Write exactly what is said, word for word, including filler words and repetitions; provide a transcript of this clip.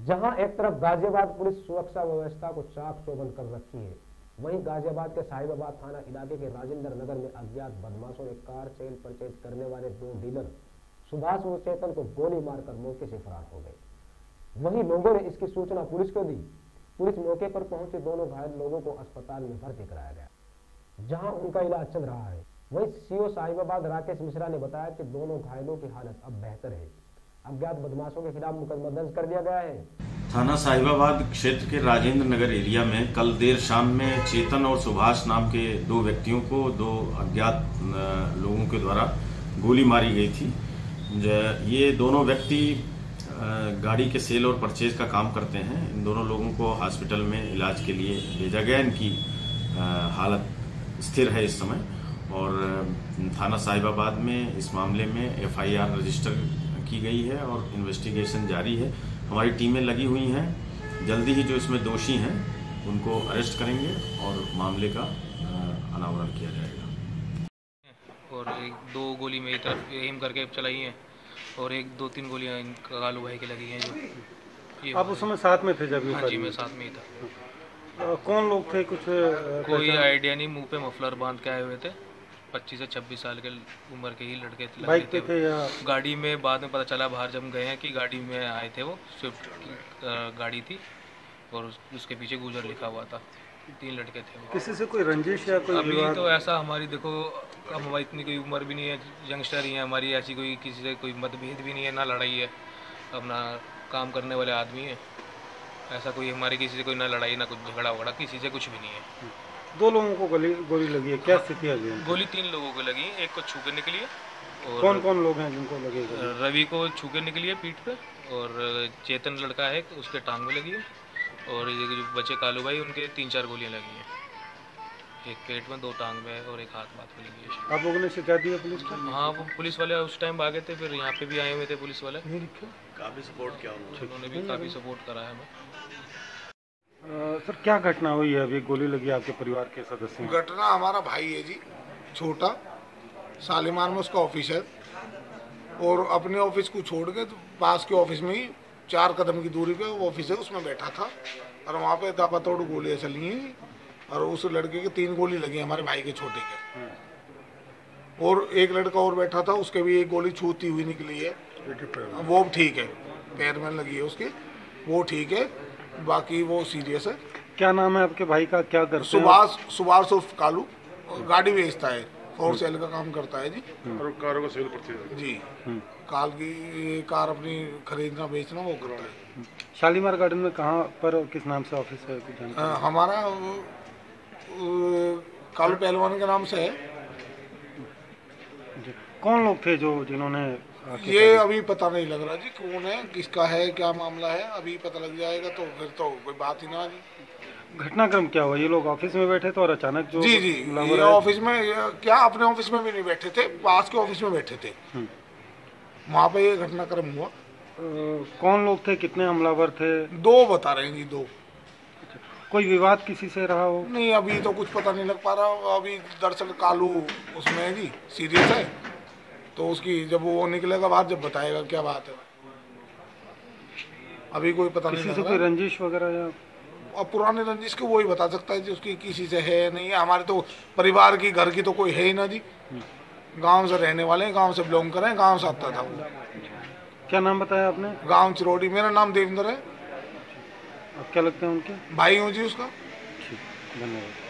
जहां एक तरफ गाजियाबाद पुलिस सुरक्षा व्यवस्था को चाक चौबंद कर रखी है, वहीं गाजियाबाद के साहिबाबाद थाना इलाके के राजेंद्र नगर में अज्ञात बदमाशों ने कार सेल परचेज करने वाले दो डीलर सुभाष व चेतन को गोली मारकर मौके से फरार हो गए। वहीं लोगों ने इसकी सूचना पुलिस को दी। पुलिस मौके पर पहुंचे दोनों घायल लोगों को अस्पताल में भर्ती कराया गया, जहां उनका इलाज चल रहा है। वहीं सीओ साहिबाबाद राकेश मिश्रा ने बताया कि दोनों घायलों की हालत अब बेहतर है। अज्ञात बदमाशों के खिलाफ मुकदमा दर्ज कर दिया गया है। थाना साहिबाबाद क्षेत्र के राजेंद्र नगर एरिया में कल देर शाम में चेतन और सुभाष नाम के दो व्यक्तियों को दो अज्ञात लोगों के द्वारा गोली मारी गई थी। ये दोनों व्यक्ति गाड़ी के सेल और परचेज का काम करते हैं। इन दोनों लोगों को हॉस्पिटल में इलाज के लिए भेजा गया। इनकी हालत स्थिर है इस समय, और थाना साहिबाबाद में इस मामले में एफ आई आर रजिस्टर की गई है और इन्वेस्टिगेशन जारी है। हमारी टीमें लगी हुई हैं। जल्दी ही जो इसमें दोषी हैं उनको अरेस्ट करेंगे और मामले का अनावरण किया जाएगा। और एक दो गोली मेरी तरफ एम करके चलाई हैं और एक दो तीन गोलियां कालू भाई की लगी हैं। जो आप उस समय साथ में थे जब? हाँ जी, मैं साथ में ही था। आ, कौन लोग थे? कुछ कोई आइडिया नहीं। मुंह पे मफलर बांध के आए हुए थे। पच्चीस से छब्बीस साल के उम्र के ही लड़के थे। बाइक पे थे या गाड़ी में? बाद में पता चला बाहर जब गए हैं कि गाड़ी में आए थे। वो स्विफ्ट की गाड़ी थी और उसके पीछे गुजर लिखा हुआ था। तीन लड़के थे वो। किसी से कोई रंजिश या कोई अभी तो ऐसा हमारी देखो, अब हमारी इतनी कोई उम्र भी नहीं है, यंगस्टर ही है हमारी। ऐसी कोई किसी से कोई मतभेद भी नहीं है, ना लड़ाई है। अपना काम करने वाले आदमी है। ऐसा कोई हमारी किसी से कोई ना लड़ाई ना कुछ झगड़ा वगड़ा, किसी से कुछ भी नहीं है। दो लोगों को गोली गोली लगी है, क्या स्थिति है? गोली तीन लोगों को लगी है। एक को छू के निकली है। और कौन कौन लोग हैं जिनको लगे? रवि को छू के निकली है पीठ पे, और चेतन लड़का है उसके टांग में लगी है, और ये जो बच्चे कालू भाई उनके तीन चार गोलियां लगी हैं। एक पेट में, दो टांग में और एक हाथ बात में लगी है। आप लोगों ने शिकायत दी है पुलिस को? हाँ, वो पुलिस वाले उस टाइम आ गए थे, फिर यहाँ पे भी आए हुए थे पुलिस वाले। काफी सपोर्ट किया उन्होंने भी काफ़ी सपोर्ट करा है हमें। सर, क्या घटना हुई है? अभी गोली लगी आपके परिवार के सदस्य? घटना हमारा भाई है जी, छोटा शालीमार में उसका ऑफिस है, और अपने ऑफिस को छोड़ के तो पास के ऑफिस में ही चार कदम की दूरी पे वो ऑफिस है, उसमें बैठा था और वहाँ पे ताबड़तोड़ गोलियाँ चली हैं और उस लड़के के तीन गोली लगी हमारे भाई के छोटे के। और एक लड़का और बैठा था, उसके भी एक गोली छूती हुई निकली है, वो ठीक है, पैर में लगी है उसके, वो ठीक है, बाकी वो सीरियस है। क्या नाम है आपके भाई का? क्या करते हैं? सुभाष सुभाष उर्फ कालू, गाड़ी बेचता है और सेल का काम करता है जी। और कारों का सेल परचेज जी, कार की कार अपनी खरीदना बेचना वो करता है। शालीमार गार्डन में कहाँ पर और किस नाम से ऑफिस है? कुछ जानकारी? आ, हमारा कालू पहलवान के नाम से है। कौन लोग थे जो जिन्होंने? ये अभी पता नहीं लग रहा जी कौन है, किसका है, क्या मामला है, अभी पता लग जाएगा तो फिर तो कोई बात ही ना जी। घटनाक्रम क्या हुआ? ये लोग ऑफिस में बैठे थे और अचानक जो जी जी ये ऑफिस में, क्या अपने ऑफिस में भी नहीं बैठे थे, पास के ऑफिस में बैठे थे, वहाँ पे ये घटनाक्रम हुआ। आ, कौन लोग थे? कितने हमलावर थे? दो बता रहे हैं जी, दो। कोई विवाद किसी से रहा हो? नहीं, अभी तो कुछ पता नहीं लग पा रहा। अभी दरअसल कालू उसमें है जी, सीरियस है, तो उसकी जब वो निकलेगा बाहर जब बताएगा क्या बात है। अभी कोई पता नहीं किसी से कोई रंजिश वगैरह या? अब पुराने रंजिश को वो ही बता सकता है जी, उसकी किसी से है नहीं है। हमारे तो परिवार की, घर की तो कोई है ही ना जी। गांव से रहने वाले हैं, गांव से बिलोंग कर रहे हैं, गांव से आता था वो। क्या नाम बताया आपने? गांव चिरोड़ी। मेरा नाम देवेंद्र है। आप क्या लगते हैं उनके? भाई हूँ जी उसका। धन्यवाद।